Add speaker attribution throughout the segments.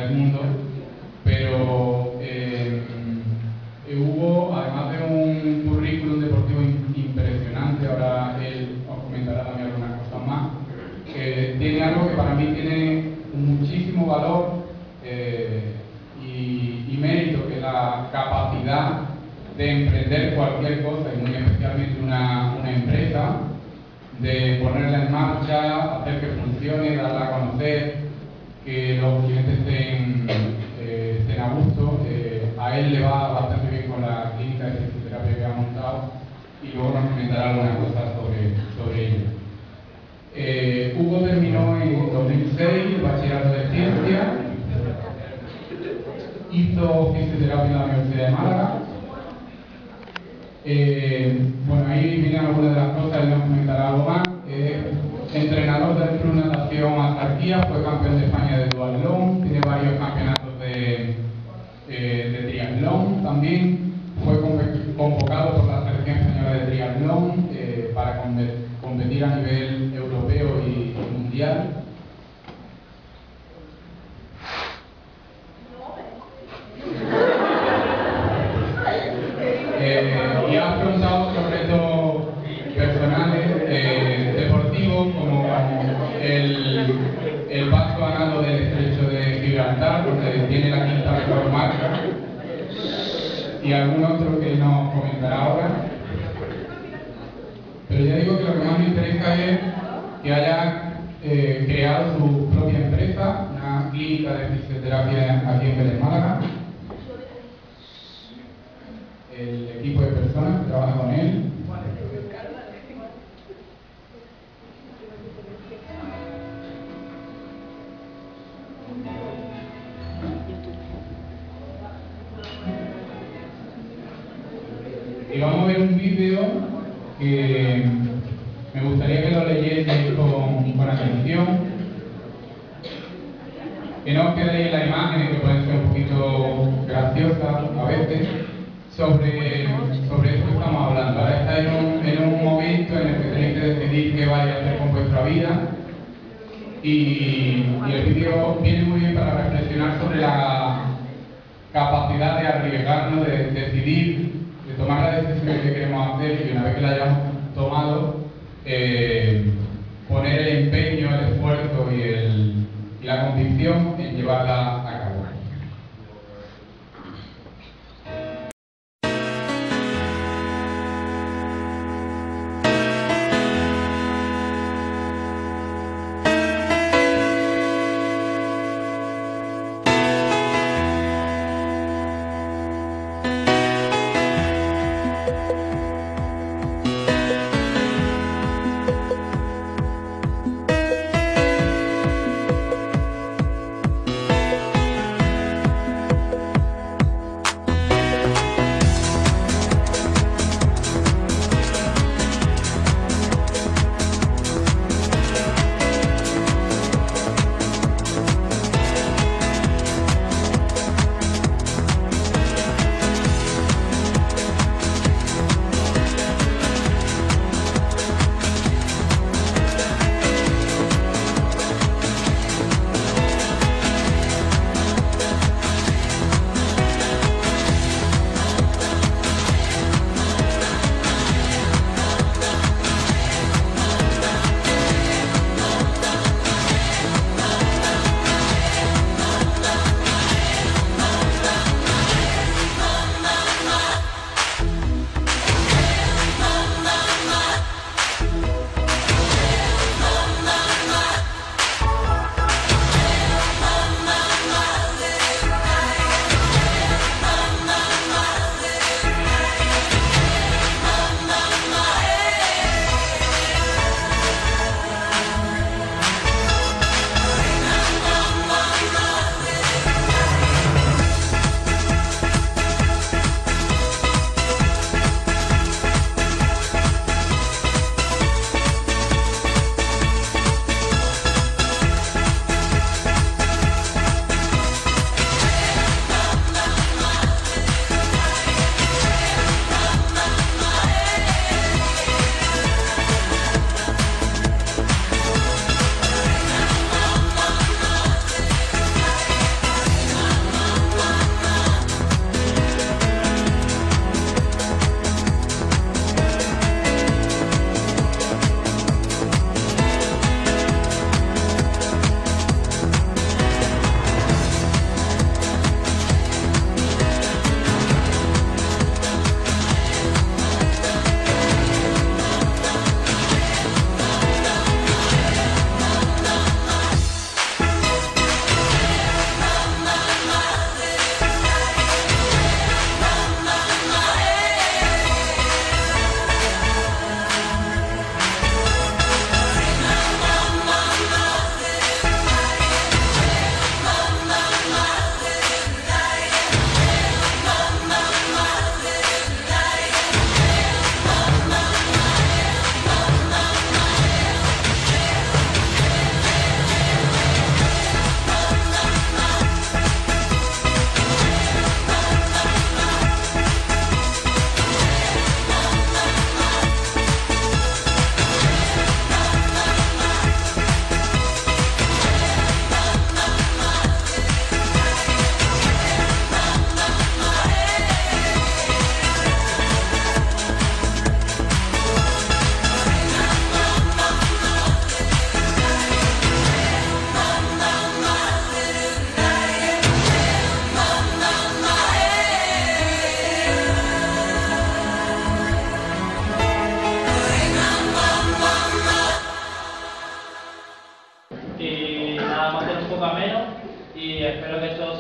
Speaker 1: del mundo, pero Hugo, además de un currículum deportivo impresionante, ahora él os comentará también algunas cosas más, tiene algo que para mí tiene muchísimo valor y mérito, que es la capacidad de emprender cualquier cosa, y muy especialmente una empresa, de ponerla en marcha, hacer que funcione, darla a conocer, que los clientes estén a gusto. A él le va bastante bien con la clínica de fisioterapia que ha montado, y luego nos comentará algunas cosas sobre ello. Hugo terminó en 2006 el bachillerato de ciencia, hizo fisioterapia en la Universidad de Málaga. Bueno, ahí vienen algunas de las cosas, él nos comentará algo más. Entrenador del Club Natación Azarquía, fue campeón de España de duatlón, tiene varios campeonatos de triatlón también. Fue convocado por la Selección Española de Triatlón para competir a nivel europeo y mundial. Y ha afrontado otros retos personales, deportivos, como el paso a nado del estrecho de Gibraltar, donde tiene la quinta mejor marca, y algún otro que nos comentará ahora. Pero ya digo que lo que más me interesa es que haya creado su propia empresa, una clínica de fisioterapia aquí en Vélez, Málaga. El equipo de personas que trabaja con él. Y vamos a ver un vídeo que me gustaría que lo leyeseis con atención, que no os quedéis en las imágenes, que pueden ser un poquito graciosas a veces, sobre esto que estamos hablando. Ahora estáis en un momento en el que tenéis que decidir qué vais a hacer con vuestra vida, y el vídeo viene muy bien para reflexionar sobre la capacidad de arriesgarnos, de decidir, de tomar la decisión que queremos hacer, y una vez que la hayamos tomado, poner el empeño, el esfuerzo y la convicción en llevarla a cabo.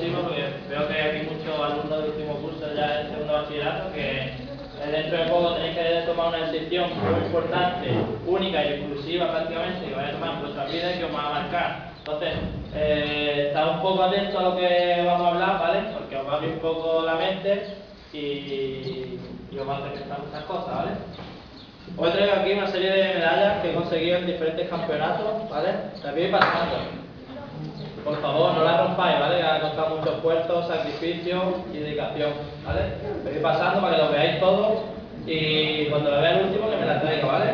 Speaker 2: motivo, porque veo que hay aquí muchos alumnos del último curso ya del segundo bachillerato que dentro de poco tenéis que tomar una decisión muy importante, única y exclusiva prácticamente, que vais a tomar en vuestra vida y que os va a marcar. Entonces, estad un poco atentos a lo que vamos a hablar, ¿vale? Porque os va a abrir un poco la mente y os va a hacer pensar muchas cosas, ¿vale? Os traigo aquí una serie de medallas que he conseguido en diferentes campeonatos, ¿vale? Las voy a ir pasando. Por favor, no las rompáis, ¿vale? Que ha costado mucho esfuerzo, sacrificio y dedicación, ¿vale? Voy a ir pasando para que lo veáis todo y cuando lo vea el último que me la traiga, ¿vale?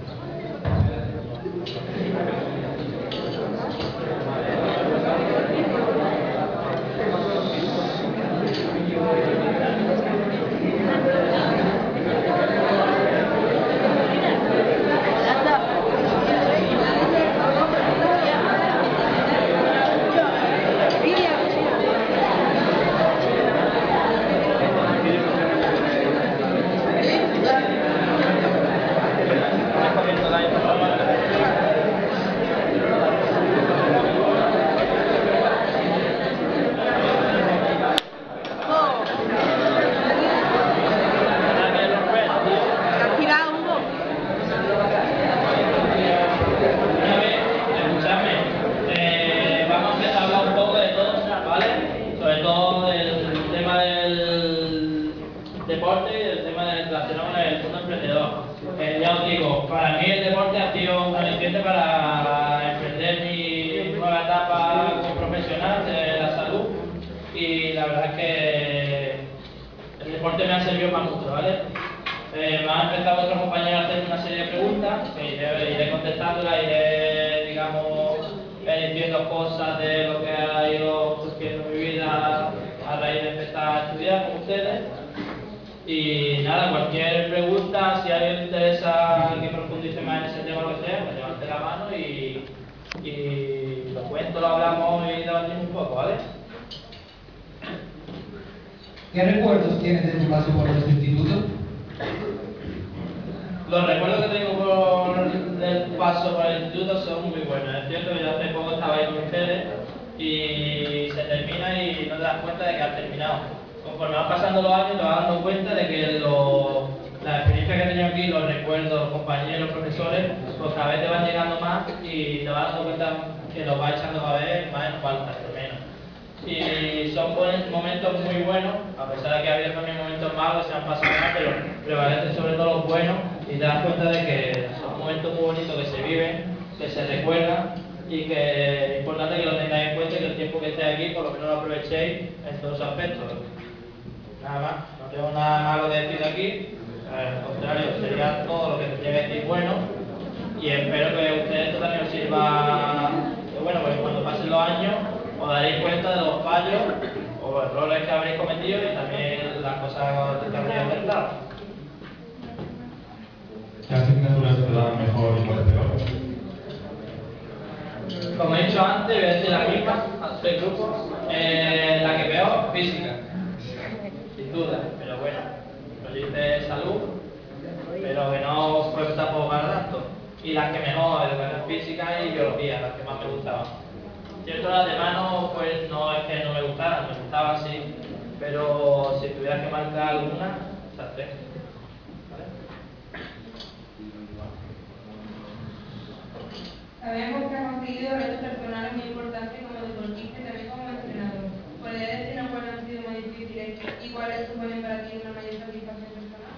Speaker 2: Deporte y el tema relacionado con el mundo emprendedor. Ya os digo, para mí el deporte ha sido un aliciente para emprender mi nueva etapa como profesional de la salud y la verdad es que el deporte me ha servido para mucho, ¿vale? Me han empezado otros compañeros a hacer una serie de preguntas que iré contestándolas, iré, digamos, diciendo cosas de lo que ha ido surgiendo en mi vida a raíz de empezar a estudiar con ustedes. Y nada, cualquier pregunta, si a alguien le interesa que profundice más en ese tema o lo que sea, pues levante la mano y lo cuento, lo hablamos y debatimos un poco, ¿vale?
Speaker 3: ¿Qué recuerdos tienes de tu paso por este instituto?
Speaker 2: Los recuerdos que tengo por el paso por el instituto son muy buenos. Es cierto que yo hace poco estaba ahí con ustedes y se termina y no te das cuenta de que has terminado. Conforme van pasando los años te vas dando cuenta de que la experiencia que he tenido aquí, los recuerdos, los compañeros, los profesores, pues cada vez te van llegando más y te vas dando cuenta que los vas echando cada vez más en falta, por menos. Y son momentos muy buenos, a pesar de que ha habido también momentos malos que se han pasado mal, pero prevalecen sobre todo los buenos y te das cuenta de que son momentos muy bonitos que se viven, que se recuerdan y que es importante que lo tengáis en cuenta y que el tiempo que estéis aquí por lo menos lo aprovechéis en todos los aspectos. Nada más, no tengo nada malo de decir aquí, al contrario, sería todo lo que tendría que decir bueno y espero que a ustedes esto también os sirva, bueno, pues cuando pasen los años os daréis cuenta de los fallos o errores que habréis cometido y también las cosas que habréis acertado.
Speaker 4: ¿Qué asignaturas te dan mejor y cuáles peor?
Speaker 2: Como he dicho antes, voy a decir la misma, a 3 grupos. La que peor, física, sin duda, pero bueno, nos dice salud, pero que no fue tampoco para tanto. Y las que mejor, educación física y biología, las que más me gustaban. Cierto, las demás pues no es que no me gustaran, me gustaban sí, pero si tuviera que marcar alguna, esas 3. ¿Vale?
Speaker 5: Sabemos que has conseguido retos personales muy importantes como deportista y también como entrenador. ¿Podrías decirnos cuáles han sido más difíciles y cuáles suponen para ti una mayor satisfacción personal?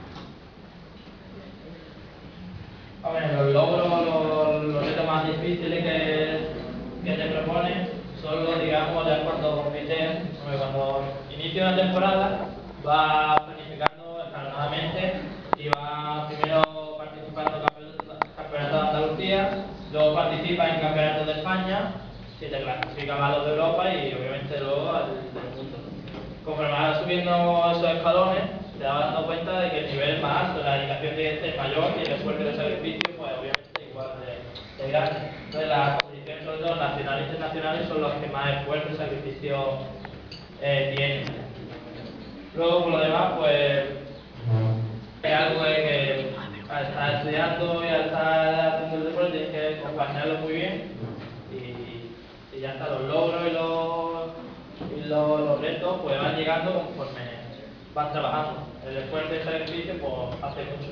Speaker 2: Hombre, los logros, los retos más difíciles que te proponen son los, digamos, ya cuando compites, cuando inicia una temporada, vas planificando escalonadamente y vas primero participando en campeonatos de Andalucía, luego participas en campeonatos de España, si te clasificas a los de Europa y obviamente luego al del mundo. Conforme vas subiendo esos escalones, te vas dando cuenta de que el nivel es más alto, la dedicación es mayor y el esfuerzo y el sacrificio, pues obviamente igual de grande. Entonces las competiciones, sobre todo nacionales e internacionales, son los que más esfuerzo y sacrificio tienen. Luego, por lo demás, pues es algo que al estar estudiando y al estar haciendo el deporte tienes que compaginarlo muy bien y ya está, los logros y los retos pues van llegando conforme vas trabajando. El esfuerzo y el sacrificio pues hace mucho.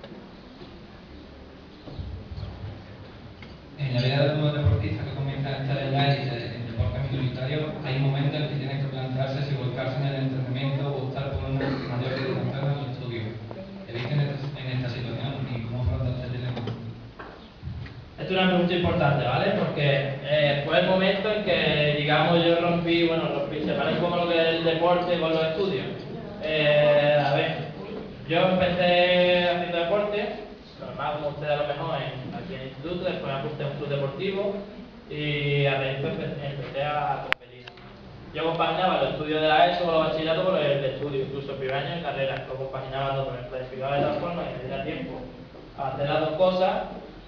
Speaker 3: En la vida de un deportista que comienza a estar en la élite, en deporte minoritario, hay momentos en los que tiene que plantearse si volcarse en el entrenamiento o optar por una mayor dedicación al estudio. ¿Te viste en esta situación y cómo afrontaste el dilema?
Speaker 2: Esta es una pregunta importante, ¿vale? Porque fue el momento en que, digamos, yo separé un poco lo que es el deporte con los estudios. A ver, yo empecé haciendo deporte, normal como ustedes a lo mejor aquí en el instituto, después me apunté a un club deportivo y a raíz empecé a competir. Yo compaginaba los estudios de la ESO o los bachilleratos con el estudio, incluso el primer año en carrera, lo compaginaba todo, me planificaba de tal forma que me diera tiempo a hacer las dos cosas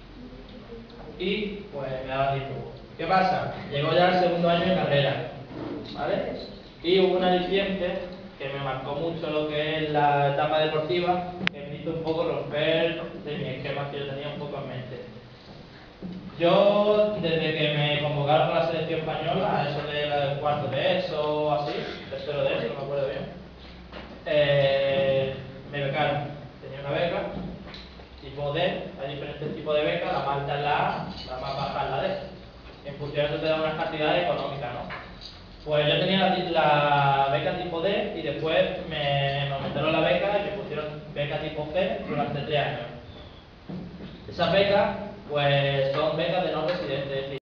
Speaker 2: y pues me daba tiempo. ¿Qué pasa? Llegó ya el segundo año de carrera, ¿vale? Y hubo una aliciente que me marcó mucho lo que es la etapa deportiva, que me hizo un poco romper de mi esquema que yo tenía un poco en mente. Yo, desde que me convocaron a la selección española, eso del cuarto de eso, así, tercero de eso, no me acuerdo bien, me becaron. Tenía una beca tipo D, hay diferentes tipos de becas, la más alta es la A, la más baja es la D. En función de eso te da unas cantidades económicas, ¿no? Pues yo tenía la beca tipo D y después me aumentaron la beca y me pusieron beca tipo C durante 3 años. Esas becas, pues son becas de no residentes, es decir,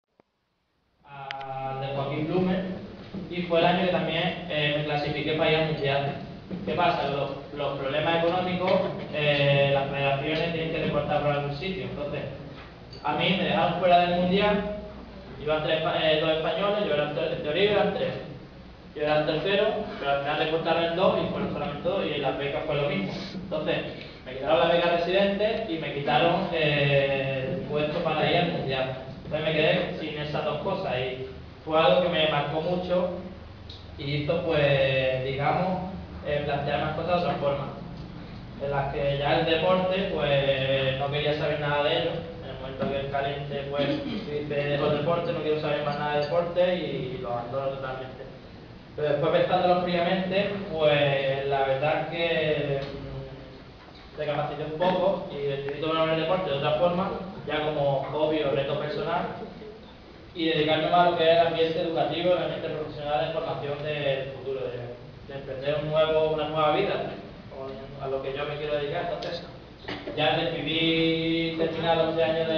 Speaker 2: de Joaquín Blume, y fue el año que también me clasifiqué para ir al mundial. ¿Qué pasa? Los problemas económicos, las federaciones tienen que recortar por algún sitio. Entonces, a mí me dejaron fuera del mundial, iban dos españoles, en teoría eran 3. Yo era el tercero, pero al final recortaron el 2 y fueron solamente 2 y en las becas fue lo mismo. Entonces, me quitaron la beca residente y me quitaron el puesto para ir al mundial. Entonces me quedé sin esas dos cosas y fue algo que me marcó mucho y hizo, pues, digamos, plantear las cosas de otra forma. En las que ya el deporte, pues, no quería saber nada de ello. En el momento que el caliente, pues, dice, dejo el deporte, no quiero saber más nada de deporte y lo abandono totalmente. Pero después pensándolo fríamente, pues, la verdad es que recapacité un poco y decidí tomar el deporte de otra forma, ya como hobby o reto personal, y dedicarme más a lo que es el ambiente educativo, el ambiente profesional de formación del futuro, de emprender una nueva vida, a lo que yo me quiero dedicar. Entonces, ya decidí terminar los 11 años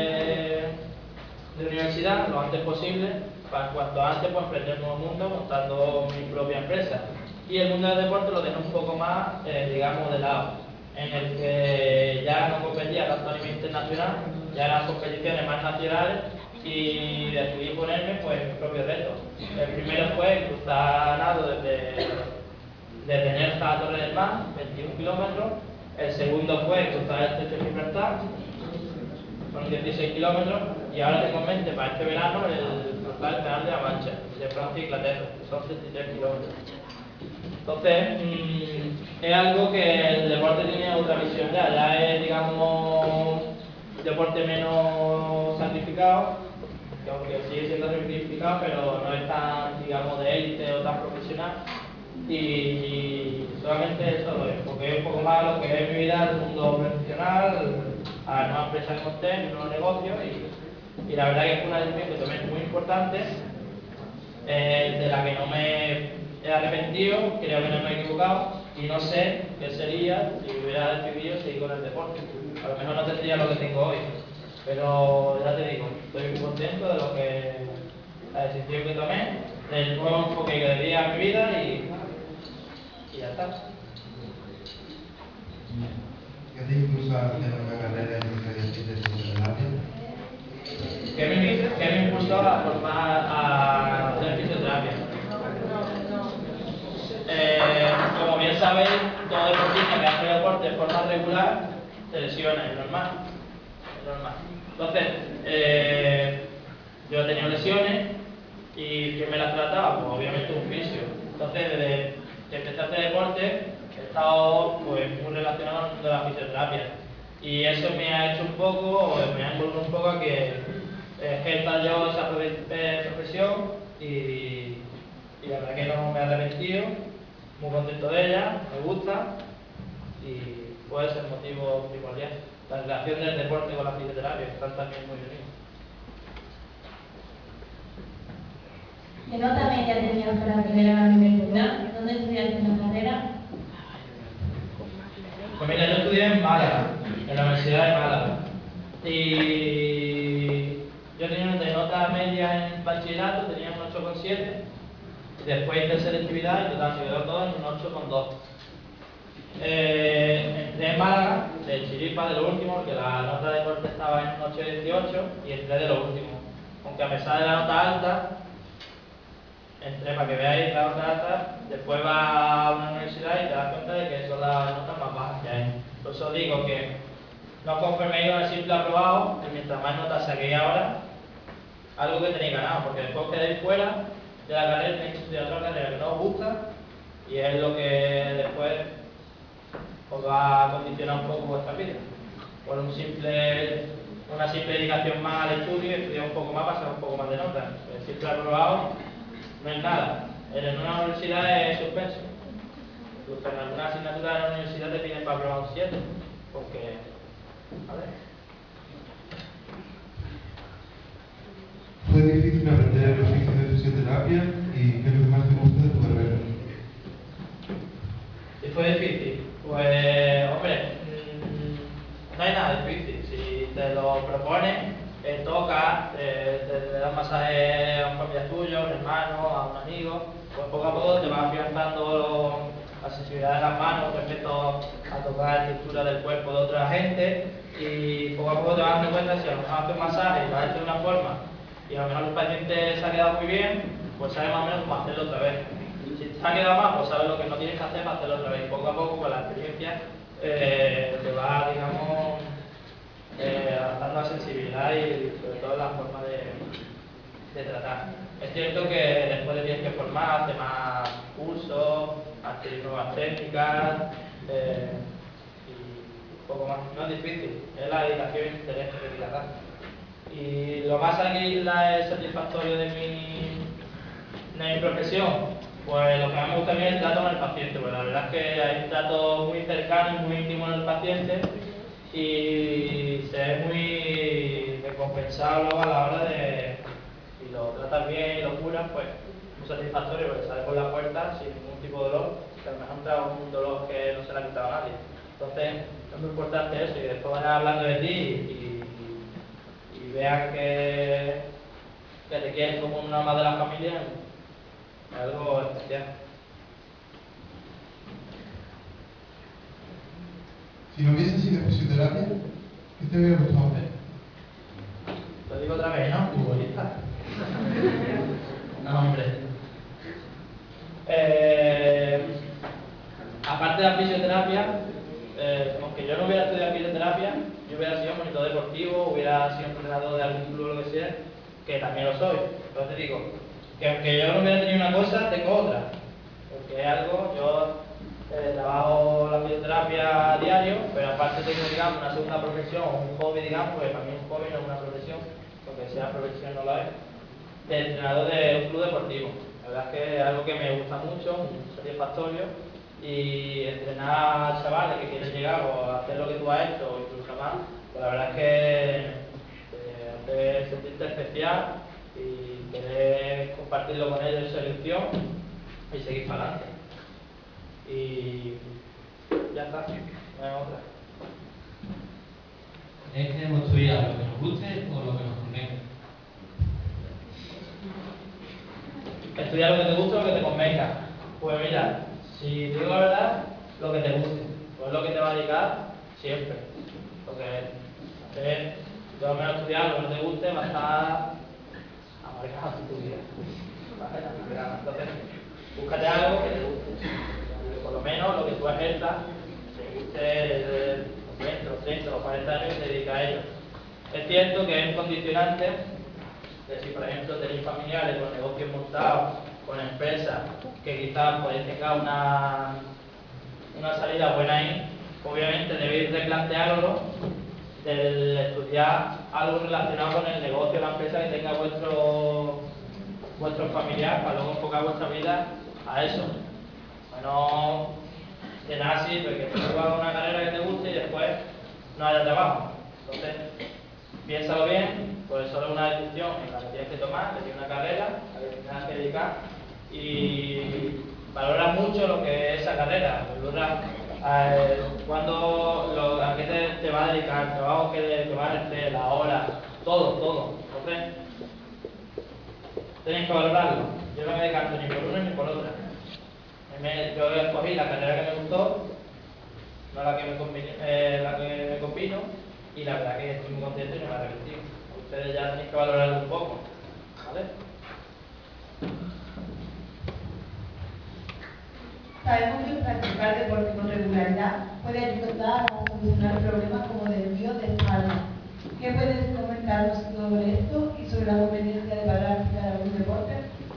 Speaker 2: de universidad lo antes posible, para cuanto antes pues, emprender un nuevo mundo montando mi propia empresa. Y el mundo del deporte lo dejé un poco más, digamos, de lado, en el que ya no competía tanto a nivel internacional, ya eran competiciones más nacionales y decidí ponerme pues mis propios retos. El primero fue cruzar nado desde Nerja a Torre del Mar, 21 kilómetros. El segundo fue cruzar el estrecho de Gibraltar, son 16 kilómetros. Y ahora tengo en mente para este verano el cruzar el Canal de la Mancha, de Francia a Inglaterra, que son 33 kilómetros. Entonces, es algo que el deporte tiene otra visión ya es, digamos, deporte menos sacrificado, que aunque sigue siendo sacrificado, pero no es tan, digamos, de élite o tan profesional. Y solamente eso lo enfoqué un poco más a lo que es mi vida, el mundo profesional, a la nueva empresa que monté, mi nuevo negocio, y la verdad que fue una decisión que tomé muy importante, de la que no me he arrepentido, creo que no me he equivocado y no sé qué sería si hubiera decidido seguir con el deporte. A lo mejor no tendría lo que tengo hoy, pero ya te digo, estoy muy contento de la decisión que tomé, del nuevo enfoque que le di a mi vida y ya está.
Speaker 6: ¿Qué te impulsó a hacer una carrera en fisioterapia?
Speaker 2: ¿Qué me impulsó a formar a hacer fisioterapia? Como bien sabéis, todo deportista que hace deporte de forma regular se lesiona, es normal. Entonces, yo he tenido lesiones y ¿quién me las trataba? Pues obviamente un fisio. Entonces, desde que empecé a hacer deporte, he estado pues, muy relacionado con el mundo de la fisioterapia. Y eso me ha hecho un poco, me ha involucrado un poco a que ejerza yo esa profesión y la verdad que no me he arrepentido, muy contento de ella, me gusta y puede ser motivo primordial. La relación del deporte con la fisioterapia, que están también muy unidos.
Speaker 7: ¿Qué nota media tenías para acceder a la universidad? ¿Dónde estudiaste la carrera?
Speaker 2: Pues mira, yo estudié en Málaga, en la Universidad de Málaga. Y yo tenía una nota media en bachillerato, tenía un 8,7. Después hice selectividad y total, se quedó todo en un 8,2. Entré en Málaga, de chiripa, de lo último, porque la nota de corte estaba en un 8,18 y entré de lo último. Aunque a pesar de la nota alta, entré para que veáis la nota alta, después vas a una universidad y te das cuenta de que son las notas más bajas que hay. Por eso digo que no conforméis con el simple aprobado, y mientras más notas saquéis ahora, algo que tenéis ganado, porque después quedáis fuera de la carrera, tenéis que estudiar otra carrera que no os gusta, y es lo que después os va a condicionar un poco vuestra vida. Por una simple dedicación más al estudio, estudiar un poco más para sacar un poco más de notas. El simple aprobado no es nada. En una universidad es suspenso. Incluso en algunas asignaturas de la universidad te piden para aprobar un 7, porque, a ver.
Speaker 6: ¿Fue difícil aprender el oficio de fisioterapia y qué es lo que más te gusta de tu carrera?
Speaker 2: Si fue difícil, pues, hombre, no hay nada difícil. Si te lo propones, toca, te das masaje a un familiar tuyo, a un hermano, a un amigo, pues poco a poco te vas afianzando la sensibilidad de las manos respecto a tocar la estructura del cuerpo de otra gente y poco a poco te vas dando cuenta si a lo mejor haces un masaje y lo has hecho de una forma y a lo mejor el paciente se ha quedado muy bien, pues sabes más o menos cómo hacerlo otra vez. Si te ha quedado mal, pues sabes lo que no tienes que hacer para hacerlo otra vez. Y poco a poco, con la experiencia, te va, digamos, adaptando la sensibilidad y sobre todo la forma de tratar. Es cierto que después te tienes que formar, hacer más cursos, hacer nuevas técnicas y poco más. No es difícil, es la dedicación y el interés que hay que dar. Y lo más satisfactorio de mi profesión, pues lo que más me gusta a mí es el trato con el paciente, pues la verdad es que hay un trato muy cercano y muy íntimo en el paciente y se es muy recompensado luego a la hora de, si lo tratas bien y lo curas, pues muy satisfactorio porque sales por la puerta sin ningún tipo de dolor, que a lo mejor entra un dolor que no se le ha quitado a nadie. Entonces es muy importante eso y después van hablando de ti y vean que te quieren como una más de la familia, es algo especial.
Speaker 6: Si no hubiese sido fisioterapia, ¿qué te hubiera gustado hacer?
Speaker 2: Lo digo otra vez, ¿no? Futbolista. No, hombre. Aparte de la fisioterapia, aunque yo no hubiera estudiado fisioterapia, yo hubiera sido monitor deportivo, hubiera sido entrenador de algún club o lo que sea, que también lo soy. Entonces digo, que aunque yo no hubiera tenido una cosa, tengo otra. Porque es algo, yo trabajo la fisioterapia a diario, pero aparte tengo, digamos, una segunda profesión, un hobby, digamos, porque para mí un hobby no es una profesión, porque sea profesión no lo es, de entrenador de un club deportivo. La verdad es que es algo que me gusta mucho, muy satisfactorio, y entrenar a chavales que quieren llegar o a hacer lo que tú has hecho o incluso más, pues la verdad es que te hace sentirte especial y querer compartirlo con ellos esa ilusión y seguir para adelante. Y ya está, no hay otra.
Speaker 3: ¿Es que debemos estudiar lo que nos guste o lo que nos convenga?
Speaker 2: Estudiar lo que te guste o lo que te convenga. Pues mira, si te digo la verdad, lo que te guste, pues lo que te va a dedicar siempre. Porque si al menos estudiar lo que no te guste, va a estar amargado en tu vida. ¿Vale? Amargado. Entonces, búscate algo que te guste. Que por lo menos lo que tú ejerzas te guste desde los 30, los 40 años que te dedicas a ello. Es cierto que es un condicionante que si por ejemplo tenéis familiares con negocios montados, con empresas que quizás podéis tengan una salida buena ahí, obviamente debéis replantearlo del estudiar algo relacionado con el negocio de la empresa que tenga vuestro vuestro familiar para luego enfocar vuestra vida a eso. Bueno, de nada sirve que tú hagas una carrera que te guste y después no haya trabajo. Entonces, piénsalo bien, pues solo es una decisión en la que tienes que tomar, que tienes una carrera a la que tienes que dedicar y valora mucho lo que es esa carrera, valora a qué te va a dedicar, el trabajo que va a hacer, la hora, todo. Entonces, tenéis que valorarlo. Yo no me decanto ni por una ni por otra. Yo escogí la carrera que me gustó, no la que me combino, y la verdad que estoy muy contento y no me arrepentí. Ustedes ya tenéis que valorarlo un poco, ¿vale?
Speaker 7: Sabemos que practicar deporte con regularidad puede ayudar a solucionar problemas como desvío de espalda. ¿Qué puedes comentarnos sobre esto y sobre la conveniencia de practicar algún deporte?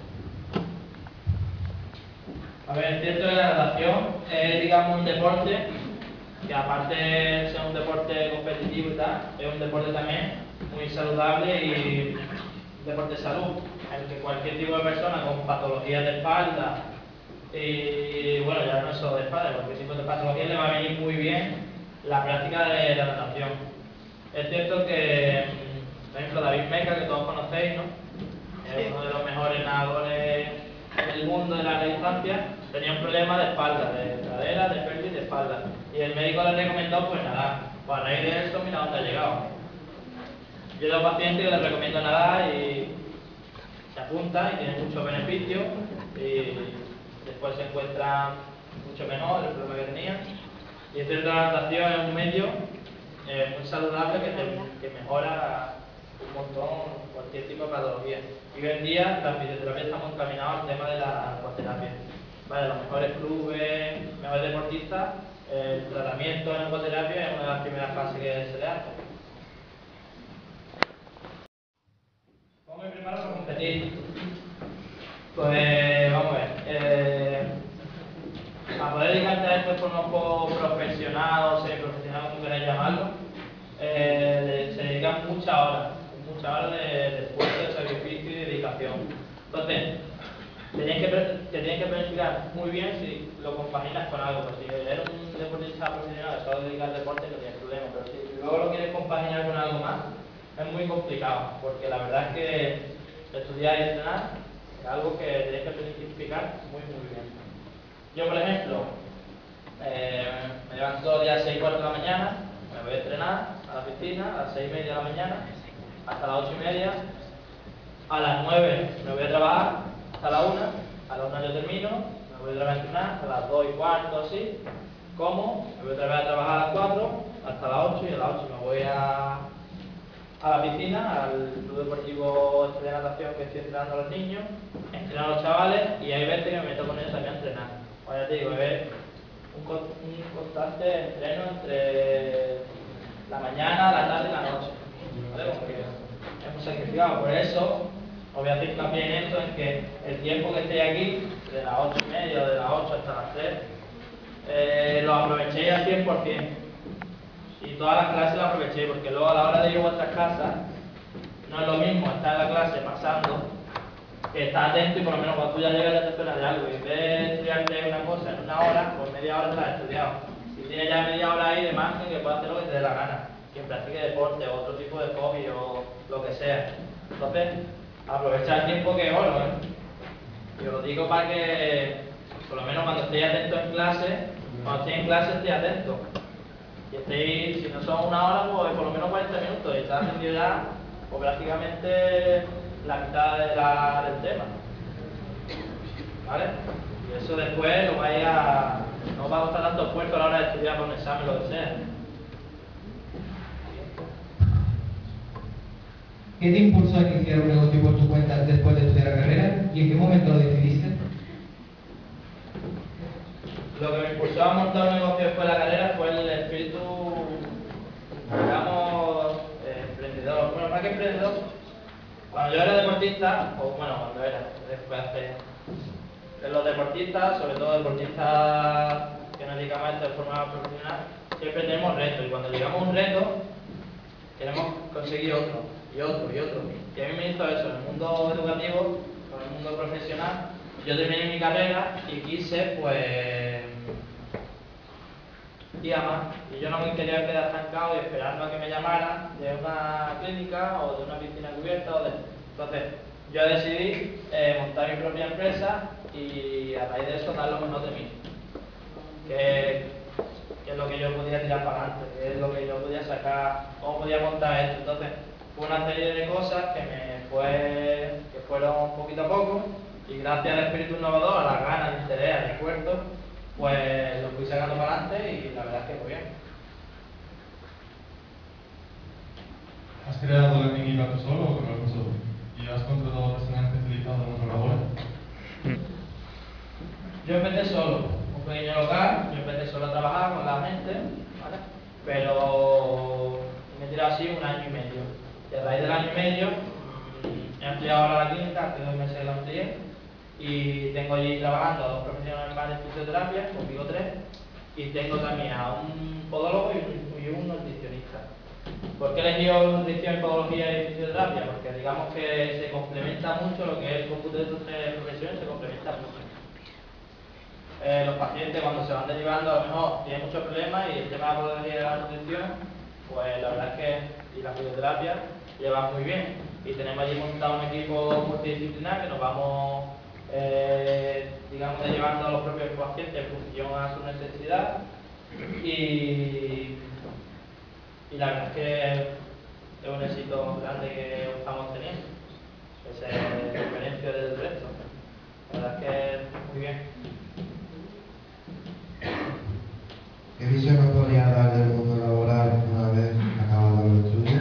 Speaker 2: A ver, es cierto que la natación es, digamos, un deporte que aparte de ser un deporte competitivo y tal, es un deporte también muy saludable y un deporte de salud, en el que cualquier tipo de persona con patologías de espalda y bueno, ya no es solo de espalda, cualquier tipo de patología le va a venir muy bien la práctica de la natación. Es cierto que, por ejemplo, David Meca, que todos conocéis, ¿no? Es uno de los mejores nadadores del mundo de la distancia, tenía un problema de espalda, de cadera, de pelvis y de espalda. Y el médico le recomendó pues nadar. Pues a raíz de eso, mira dónde ha llegado. Yo tengo pacientes que les recomiendo nadar y se apuntan y tienen muchos beneficios y después se encuentran mucho mejor el problema que tenían. Y es cierto que la natación es un medio muy saludable que mejora un montón cualquier tipo de patología. Y hoy en día la fisioterapia está muy encaminada al tema de la ecoterapia. Vale, los mejores clubes, mejores deportistas, el tratamiento en ecoterapia es una de las primeras fases que se le hace. ¿Cómo me preparo para competir? Pues vamos a ver. Para poder dedicarte a esto de forma un poco profesional o semiprofesional, como queráis llamarlo, se dedican muchas horas de esfuerzo, de sacrificio y dedicación. Entonces, te tienes que planificar muy bien si lo compaginas con algo. Pues si eres un deportista profesional que solo dedica al deporte, no tienes problema, pero si luego lo quieres compaginar con algo más, es muy complicado, porque la verdad es que estudiar y entrenar es algo que tienes que planificar muy bien. Yo, por ejemplo, me levanto todos los días a 6:15 de la mañana, me voy a entrenar a la piscina a las 6:30 de la mañana, hasta las 8:30, a las 9 me voy a trabajar, hasta la 1, a la 1 yo termino, me voy otra vez a entrenar, a las 2:15 así, como, me voy otra vez a trabajar a las 4, hasta las 8 y a las 8 me voy a la piscina, al club deportivo de natación que estoy entrenando a los niños, entreno a los chavales y hay veces que me meto con ellos también a entrenar. Bueno, ya te digo, es un constante entreno entre la mañana, la tarde y la noche, ¿vale? Porque es muy sacrificado, por eso os voy a hacer hincapié en esto, en que el tiempo que estéis aquí, de las 8:30 o de las 8 hasta las 3, lo aprovechéis al 100%. Y todas las clases las aprovechéis, porque luego a la hora de ir a vuestras casas, no es lo mismo estar en la clase pasando, que estar atento y por lo menos cuando tú ya llegas ya te esperas de algo. Y en vez de estudiarte una cosa en una hora, pues media hora te la has estudiado. Si tienes ya media hora ahí de margen, que puedes hacer lo que te dé la gana. Quien practique deporte o otro tipo de hobby o lo que sea. Entonces, aprovechar el tiempo que es oro, Yo lo digo para que, por lo menos cuando estéis atentos en clase, cuando estéis en clase estéis atentos. Y estéis, si no son una hora, pues por lo menos 40 minutos. Y estás aprendido ya, pues prácticamente la mitad del tema. ¿Vale? Y eso después no os va a costar tanto esfuerzo a la hora de estudiar para un examen, lo que sea.
Speaker 8: ¿Qué te impulsó a iniciar un negocio por tu cuenta después de estudiar la carrera y en qué momento lo decidiste?
Speaker 2: Lo que me impulsó a montar un negocio después de la carrera fue el espíritu, digamos, emprendedor. Bueno, más que emprendedor, cuando yo era deportista, después de los deportistas, sobre todo deportistas que nos dedicamos a esto de forma profesional, siempre tenemos retos y cuando llegamos a un reto, queremos conseguir otro. Y a mí me hizo eso, en el mundo educativo con el mundo profesional. Yo terminé mi carrera y quise, pues, ir a más. Y yo no me quería quedar estancado y esperando a que me llamaran de una clínica o de una piscina cubierta. Entonces, yo decidí montar mi propia empresa y a raíz de eso dar lo mejor de mí. Que es lo que yo podía tirar para adelante, que es lo que yo podía sacar, cómo podía montar esto. Entonces, fue una serie de cosas que fueron poquito a poco, y gracias al espíritu innovador, a las ganas, al interés, al esfuerzo, pues lo fui sacando para adelante y la verdad es que muy bien.
Speaker 4: ¿Has creado la clínica tú solo o con el profesor? ¿Y has contratado personal especializado en otra labor?
Speaker 2: Yo empecé solo, un pequeño local, yo empecé solo a trabajar con la gente, ¿vale? Pero me he tirado así un año y medio. Y a raíz del año y medio he ampliado ahora la clínica, hace 2 meses que la amplié, y tengo allí trabajando a 2 profesionales más de fisioterapia, conmigo 3, y tengo también a un podólogo y un nutricionista. ¿Por qué he elegido nutrición, podología y fisioterapia? Porque digamos que se complementa mucho lo que es el cómputo de estas 3 profesiones, se complementa mucho. Los pacientes cuando se van derivando a lo mejor tienen muchos problemas y el tema de la podología y de la nutrición, pues la verdad es que, y la fisioterapia, lleva muy bien. Y tenemos allí montado un equipo multidisciplinar que nos vamos, digamos, llevando a los propios pacientes en función a su necesidad. Y la verdad es que es un éxito grande que estamos teniendo, que se diferencia del resto. La verdad es que muy bien.
Speaker 6: ¿Qué visión nos podría dar del mundo laboral una vez acabado los estudios?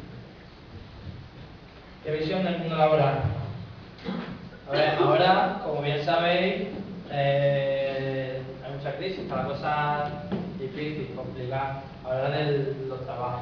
Speaker 2: ¿Qué visión del mundo laboral? A ver, ahora, como bien sabéis, hay mucha crisis, está la cosa difícil, complicada, hablar de los trabajos.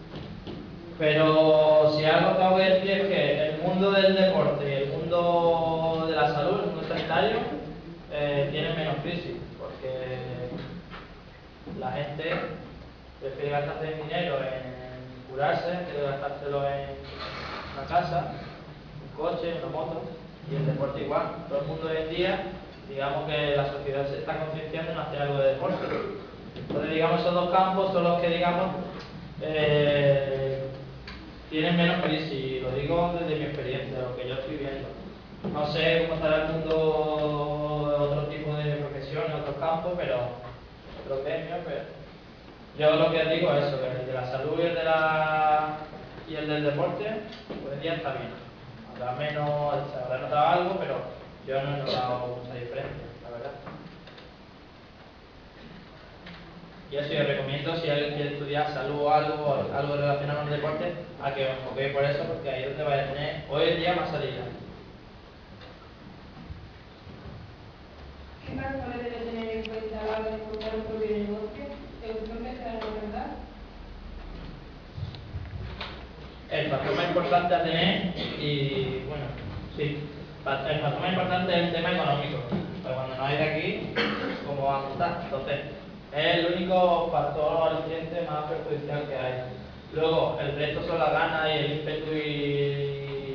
Speaker 2: Pero si algo tengo que decir es que el mundo del deporte y el mundo de la salud, el mundo sanitario, tiene menos crisis, porque la gente prefiere gastarse el dinero en curarse que gastárselo en una casa, un coche, una moto, y el deporte igual. Todo el mundo hoy en día, digamos que la sociedad se está concienciando en hacer algo de deporte. Entonces, digamos, esos 2 campos son los que, digamos, tienen menos crisis, y lo digo desde mi experiencia, lo que yo estoy viendo. No sé cómo estará el mundo de otro tipo de profesiones, otros campos, pero otros gremios, pero yo lo que digo es eso, que el de la salud y el del deporte, hoy en día está bien. Habrá menos, se habrá notado algo, pero yo no he notado mucha diferencia, la verdad. Y eso yo recomiendo, si alguien quiere estudiar salud o algo relacionado con el deporte, a que os enfoquéis por eso, porque ahí es donde vais a tener hoy en día más salida.
Speaker 5: ¿Qué factores debe tener en cuenta a la hora de montar un propio negocio? ¿Te gustó empezar a verdad?
Speaker 2: El factor más importante a tener, y bueno, sí, el factor más importante es el tema económico. Pero cuando no hay de aquí, ¿cómo va a montar? Entonces, es el único factor aliciente más perjudicial que hay. Luego, el resto son las ganas y el ímpetu y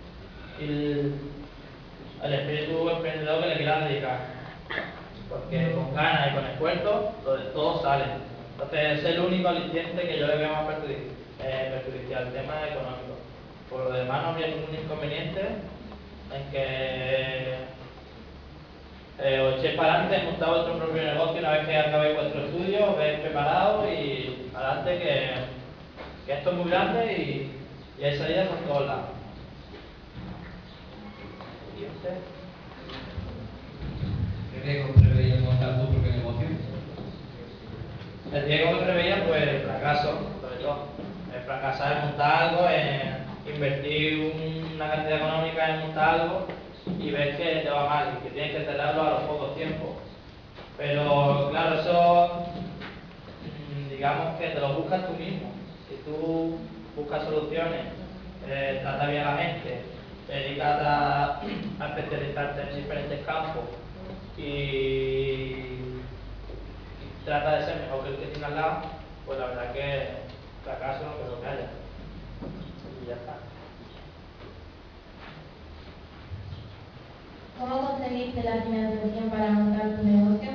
Speaker 2: el espíritu emprendedor que le quieran dedicar. Porque con ganas y con esfuerzo, todo sale. Entonces, es el único aliciente que yo le veo más perjudicial, el tema económico. Por lo demás, no habría ningún inconveniente en que os echéis para adelante, montáis vuestro propio negocio una vez que acabéis vuestro estudio, os veis preparados y adelante, que esto es muy grande y hay salidas por todos lados. ¿Y usted?
Speaker 3: ¿Qué riesgos preveías montar tu propio negocio?
Speaker 2: El riesgo que preveía, pues el fracaso, sobre todo. El fracasar en montar algo, en invertir una cantidad económica en montar algo y ver que te va mal y que tienes que cerrarlo a los pocos tiempos. Pero claro, eso digamos que te lo buscas tú mismo. Si tú buscas soluciones, tratas bien a la gente, te dedicas a especializarte en diferentes campos y trata de ser mejor que el que tiene al lado, pues la verdad que fracaso no creo que haya. Y ya está.
Speaker 7: ¿Cómo conseguiste la financiación para montar tu negocio?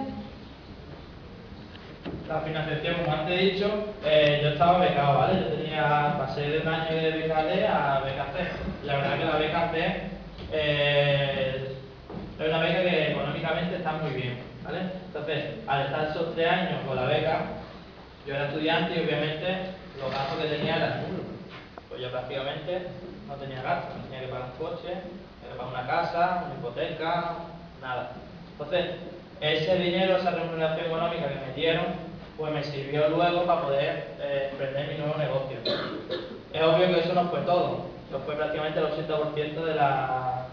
Speaker 2: La financiación, como antes he dicho, yo estaba becado, ¿vale? Pasé de un año de beca D a beca C. La verdad que la beca C es una beca que económicamente está muy bien, ¿vale? Entonces, al estar esos 3 años con la beca, yo era estudiante y obviamente los gastos que tenía eran nulos. Pues yo prácticamente no tenía gastos, no tenía que pagar un coche, tenía que pagar una casa, una hipoteca, nada. Entonces, ese dinero, esa remuneración económica que me dieron, pues me sirvió luego para poder emprender mi nuevo negocio. Es obvio que eso no fue todo, eso fue prácticamente el 80% de la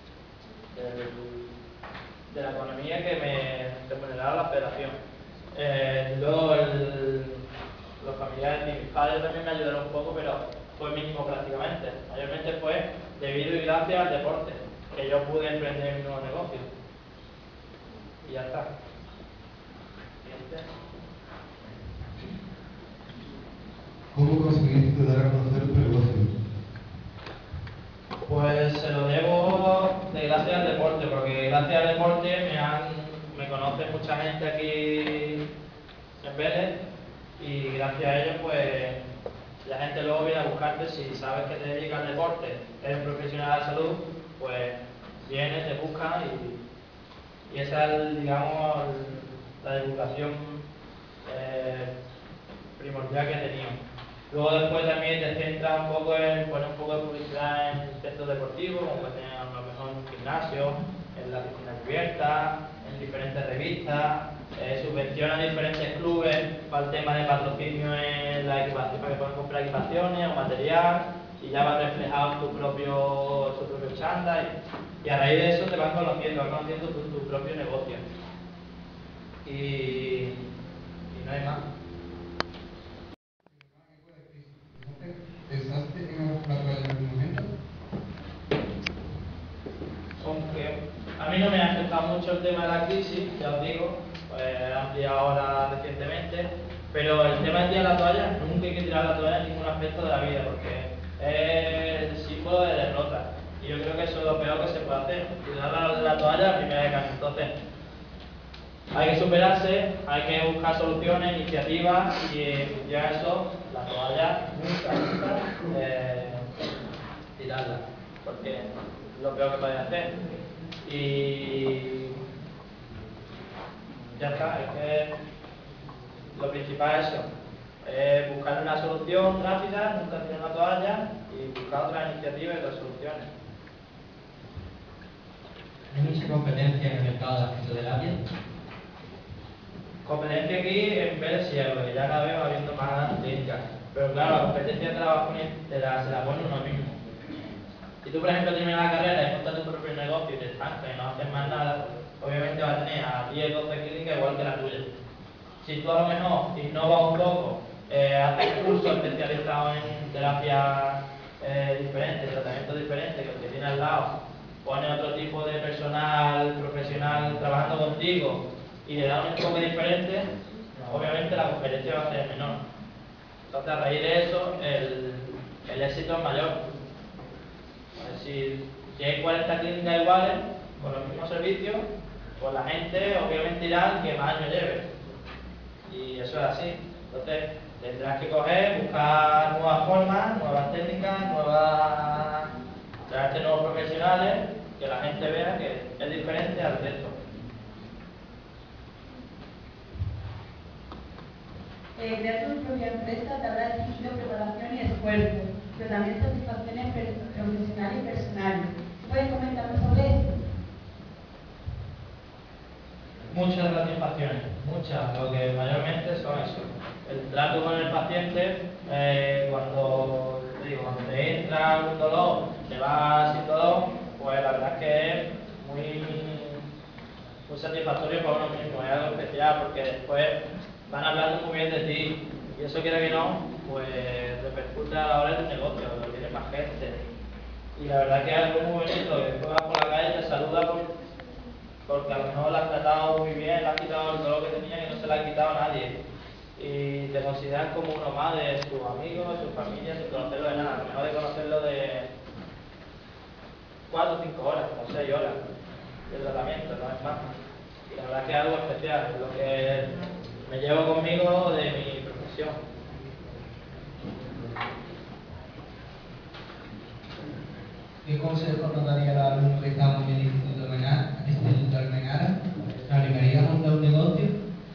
Speaker 2: economía que me remuneraba la federación. Luego los familiares de mis padres también me ayudaron un poco, pero fue mínimo prácticamente. Mayormente fue debido y gracias al deporte, que yo pude emprender mi nuevo negocio. Y ya está. Siguiente.
Speaker 6: ¿Cómo conseguiste dar a conocer tu negocio?
Speaker 2: Pues se lo debo de gracias al deporte, porque gracias al deporte me conoce mucha gente aquí en Vélez y gracias a ellos pues la gente luego viene a buscarte. Si sabes que te dedicas al deporte, eres un profesional de la salud, pues viene, te busca y esa es, digamos, la divulgación primordial que he tenido. Luego después también te centras un poco en poner un poco de publicidad en centros deportivos, como puede tener a lo mejor un gimnasio, en la piscina cubierta, en diferentes revistas, subvenciona a diferentes clubes para el tema de patrocinio en la equipación, para que puedan comprar equipaciones o material, y ya va reflejado en tu propio chándal, y a raíz de eso te vas conociendo tu propio negocio. Y no hay más.
Speaker 1: ¿Pensaste en la toalla en algún momento?
Speaker 2: Aunque a mí no me ha afectado mucho el tema de la crisis, ya os digo, pues he ampliado ahora recientemente, pero el tema de tirar la toalla, nunca hay que tirar la toalla en ningún aspecto de la vida, porque es el símbolo de derrota. Y yo creo que eso es lo peor que se puede hacer, tirar la toalla a primera de cambio. Entonces, hay que superarse, hay que buscar soluciones, iniciativas, y en función a eso, la toalla nunca tirarla, porque es lo peor que puedes hacer. Y ya está, es que lo principal es eso, es buscar una solución rápida, nunca tirar la toalla y buscar otras iniciativas y otras soluciones.
Speaker 8: ¿Hay mucha competencia en el mercado de la fisioterapia?
Speaker 2: Competencia aquí en Vélez sí, porque ya cada vez va habiendo más clínicas. Pero claro, la competencia se la pone uno mismo. Si tú, por ejemplo, terminas la carrera y montas tu propio negocio y te estancas y no haces más nada, obviamente vas a tener a 10 o 12 clínicas igual que la tuya. Si tú a lo mejor innovas un poco, haces cursos especializados en terapias diferentes, tratamientos diferentes, que el que tiene al lado, pones otro tipo de personal profesional trabajando contigo y le da un enfoque diferente, obviamente la competencia va a ser menor. Entonces, a raíz de eso, el éxito es mayor. Si hay 40 clínicas iguales, con los mismos servicios, pues la gente obviamente irá al que más años lleve. Y eso es así. Entonces, tendrás que buscar nuevas formas, nuevas técnicas, traerte nuevos profesionales, que la gente vea que es diferente al resto.
Speaker 7: Crear tu propia empresa te habrá exigido preparación y esfuerzo, pero también satisfacciones profesionales y personales. ¿Puedes comentarnos sobre esto?
Speaker 2: Muchas satisfacciones, muchas, lo que mayormente son eso. El trato con el paciente, cuando te entra algún dolor, te va sin dolor, pues la verdad es que es muy satisfactorio para uno mismo, es algo especial, porque después van hablando muy bien de ti, y eso quiera que no, pues repercute a la hora del negocio, lo tiene más gente. Y la verdad que es algo muy bonito, que después vas por la calle y te saluda porque a lo mejor la has tratado muy bien, le has quitado el dolor que tenía y no se le ha quitado a nadie. Y te consideran como uno más de sus amigos, de su familia, sin conocerlo de nada. A lo mejor de conocerlo de 4 o 5 horas, o 6 horas. de tratamiento, no es más. Y la verdad que es algo especial, es lo que me llevo conmigo de mi profesión.
Speaker 8: ¿Qué consejo nos daría al alumno que estamos en el Instituto Almenara? ¿Le animaría a montar un negocio?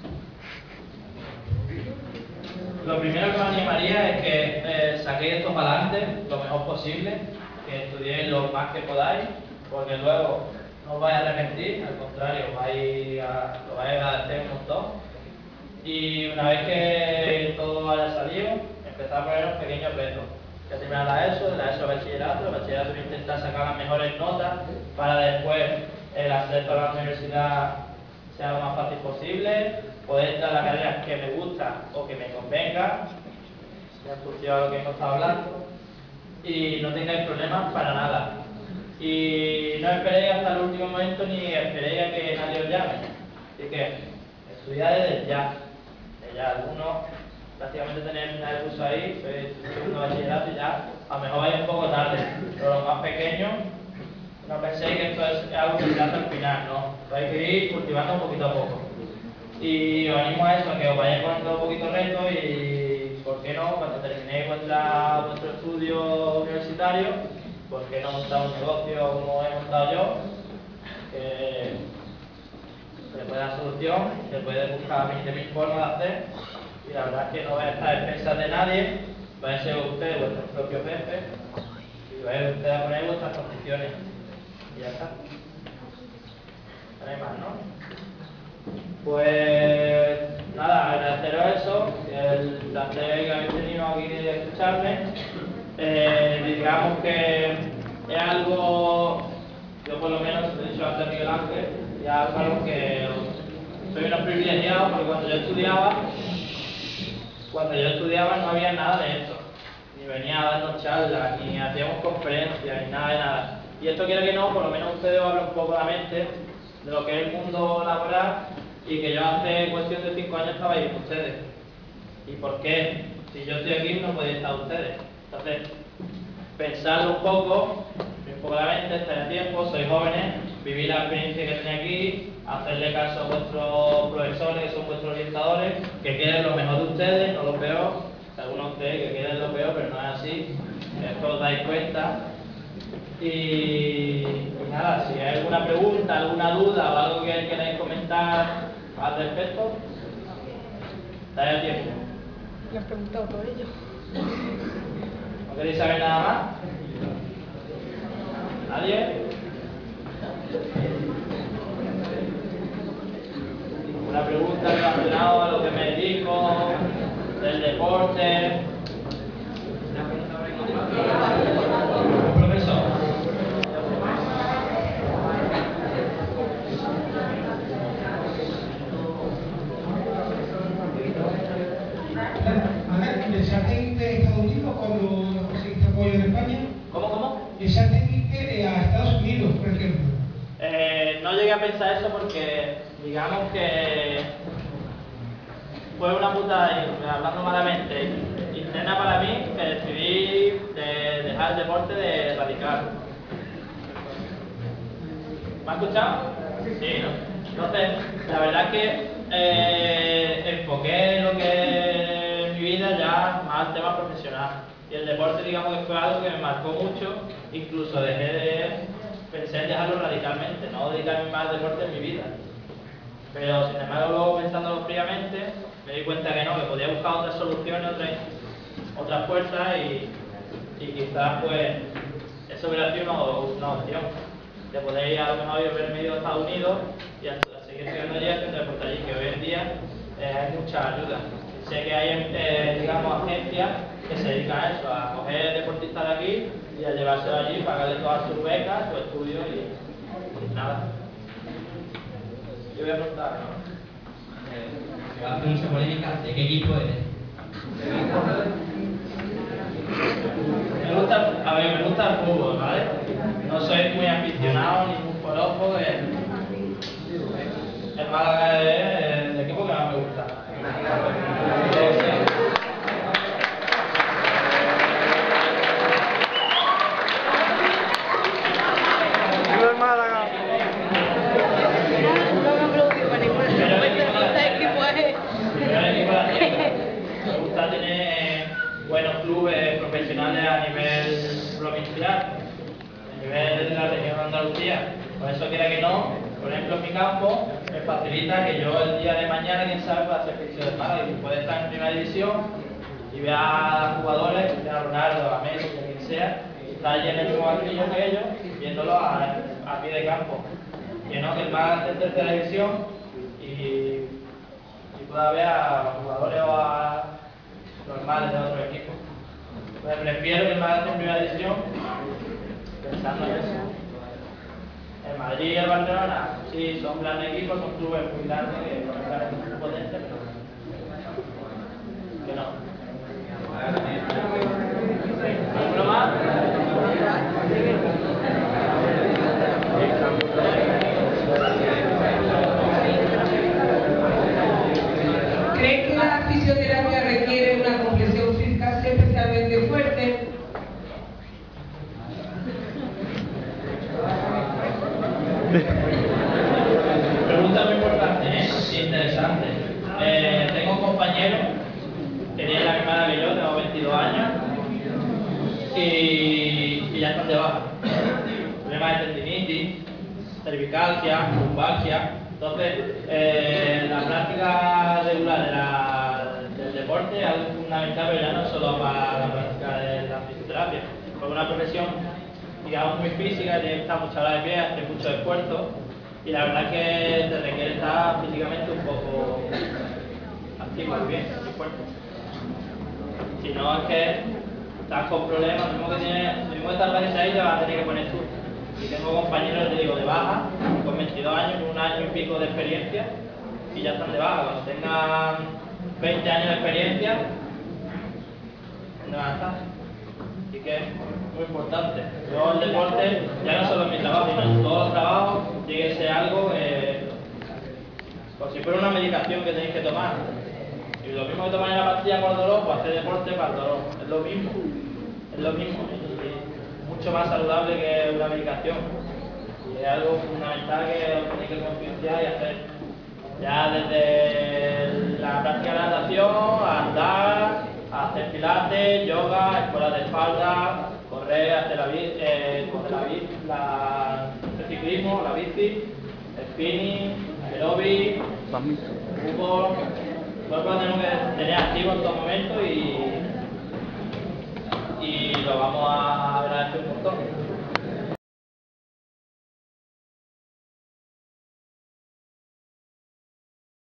Speaker 2: Lo primero que me animaría es que saquéis esto para adelante lo mejor posible, que estudiéis lo más que podáis, porque luego no os vais a arrepentir, al contrario, lo vais a agradecer un montón. Y una vez que todo haya salido, empezar a poner unos pequeños retos. Ya terminar la ESO, de la ESO bachillerato, el bachillerato voy a intentar sacar las mejores notas para después el acceso a la universidad sea lo más fácil posible, poder entrar a la carrera que me gusta o que me convenga, en función a lo que hemos estado hablando, y no tengáis problemas para nada. Y no esperéis hasta el último momento ni esperéis a que nadie os llame. Así que estudiad desde ya. Algunos prácticamente tenéis el curso ahí, sois segundo bachillerato y ya a lo mejor vais un poco tarde, pero los más pequeños no penséis que esto es algo que se hace al final, no, lo hay que ir cultivando poquito a poco. Y os animo a eso, a que os vayáis poniendo un poquito retos y, ¿por qué no?, cuando terminéis vuestro estudio universitario, ¿por qué no montar un negocio como he montado yo? Que se le puede dar solución, se puede buscar 20.000 formas de hacer, y la verdad es que no vais a estar a expensas de nadie, vais a ser ustedes vuestros propios jefes, y vais a ustedes a poner vuestras condiciones, y ya está. No hay más, ¿no? Pues nada, agradeceros eso, el placer que habéis tenido aquí de escucharme. Digamos que es algo, yo por lo menos, lo he dicho antes a Miguel Ángel, y es algo que soy unos privilegiados, porque cuando yo estudiaba no había nada de esto, ni venía a darnos charlas, ni hacíamos conferencias, ni nada de nada. Y esto quiero que no, por lo menos ustedes os abran un poco la mente de lo que es el mundo laboral, y que yo hace cuestión de 5 años estaba ahí con ustedes. ¿Y por qué? Si yo estoy aquí no podéis estar ustedes. Entonces, pensadlo un poco la mente, estar a tiempo, sois jóvenes, vivir la experiencia que tenéis aquí, hacerle caso a vuestros profesores, que son vuestros orientadores, que quieren lo mejor de ustedes, no lo peor. Algunos de ustedes que quieren lo peor, pero no es así, esto os dais cuenta. Y nada, si hay alguna pregunta, alguna duda o algo que queráis comentar al respecto, estáis a tiempo.
Speaker 5: Le he preguntado por ello.
Speaker 2: ¿No queréis saber nada más? ¿Nadie? ¿Una pregunta relacionada a lo que me dedico, del deporte? Profesor.
Speaker 9: ¿Pensaste irte a Estados Unidos cuando conseguiste apoyo en España?
Speaker 2: ¿Cómo?
Speaker 9: ¿Pensaste irte a Estados Unidos, por ejemplo?
Speaker 2: No llegué a pensar eso porque, digamos que fue una puta, hablando malamente, interna para mí, que decidí dejar el deporte de radical. ¿Me has escuchado? Sí, ¿no? Entonces, la verdad es que enfoqué lo que es mi vida ya más al tema profesional. Y el deporte, digamos que fue algo que me marcó mucho, incluso pensé en dejarlo radicalmente, no dedicarme más al deporte en mi vida. Pero sin embargo, luego pensándolo fríamente, me di cuenta que no, que podía buscar otras soluciones, otras puertas, y quizás pues eso hubiera sido una opción de poder ir a lo mejor haberme ido a Estados Unidos y a seguir estudiando allí, haciendo deporte allí, que hoy en día hay mucha ayuda. Sé que hay, digamos, agencias que se dedican a eso, a coger deportistas de aquí y a llevárselo allí, pagarle todas sus becas, su estudio y nada. Yo voy a preguntar, ¿no?
Speaker 8: Va a hacer mucha polémica. ¿De qué equipo eres?
Speaker 2: Me gusta el fútbol, ¿vale? No soy muy aficionado ni muy forofo. El Málaga es el equipo que más me gusta.
Speaker 10: ¡Viva el Málaga!
Speaker 2: clubes profesionales a nivel provincial, a nivel de la región de Andalucía. Por eso, quiera que no, por ejemplo, en mi campo me facilita que yo el día de mañana, quién sabe, pueda hacer ficción de Málaga y puede estar en primera división y vea a jugadores, a Ronaldo, a Messi, a quien sea, está allí en el mismo banquillo que ellos, viéndolo a pie de campo. Que no, que el Málaga esté en tercera división y pueda ver a jugadores o a normales de otros equipos. Pues prefiero que el Málaga esté en primera división pensando en eso. El Madrid y el Barcelona, sí, son grandes equipos, son clubes muy grandes, que son grandes muy potentes, pero que no. ¿Alguno más?
Speaker 5: ¿Cree que la fisioterapia requiere una complexión física especialmente fuerte?
Speaker 2: Pregunta muy importante, y interesante. Tengo compañeros que tienen la misma edad que yo, tengo 22 años, y ya están de baja. Problemas de tendinitis, cervicalgia, lumbalgia. Entonces, la práctica regular del deporte es algo fundamental, pero ya no solo para la práctica de la fisioterapia, porque es una profesión, digamos, muy física, tiene que estar muchas horas de pie, hacer mucho esfuerzo, y la verdad es que te requiere estar físicamente un poco activo, muy bien, muy fuerte. Si no, es que estás con problemas, lo mismo que estás ahí te vas a tener que poner tú. Y tengo compañeros, te digo, de baja, con 22 años, con un año y pico de experiencia, y ya están de baja. Cuando tengan 20 años de experiencia, ¿dónde van a estar? Así que es muy importante. Yo el deporte, ya no solo en mi trabajo, sino en todos los trabajos, tiene que ser algo como si fuera una medicación que tenéis que tomar. Y lo mismo que tomar la pastilla para el dolor, pues hacer deporte para el dolor. Es lo mismo. Es lo mismo. Y mucho más saludable que una medicación. Y es algo fundamental que tenéis que concienciar y hacer. Ya desde la práctica de la natación, a andar, a hacer pilates, yoga, escuelas de espalda, correr, hacer el ciclismo, la bici, spinning, aeróbic, fútbol. Todo lo tenemos que tener activo en todo momento y lo vamos a agradecer un montón.